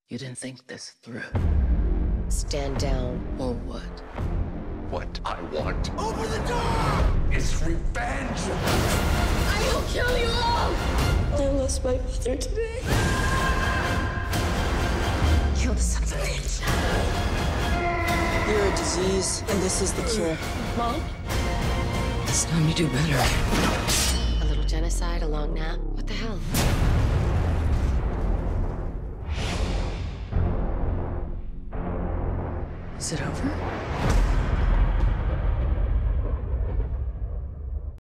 You didn't think this through. Stand down. Or what? What I want. Open the door! It's revenge! I will kill you all! I lost my mother today. Kill the son of a bitch. You're a disease, and this is the cure. Mom? It's time to do better. A little genocide, a long nap. What the hell? Is it over?